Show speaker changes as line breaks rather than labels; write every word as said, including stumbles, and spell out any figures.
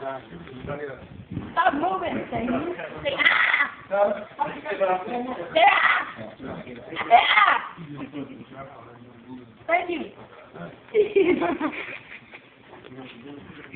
Stop moving. Say, say ah. Yeah. Yeah. Thank you.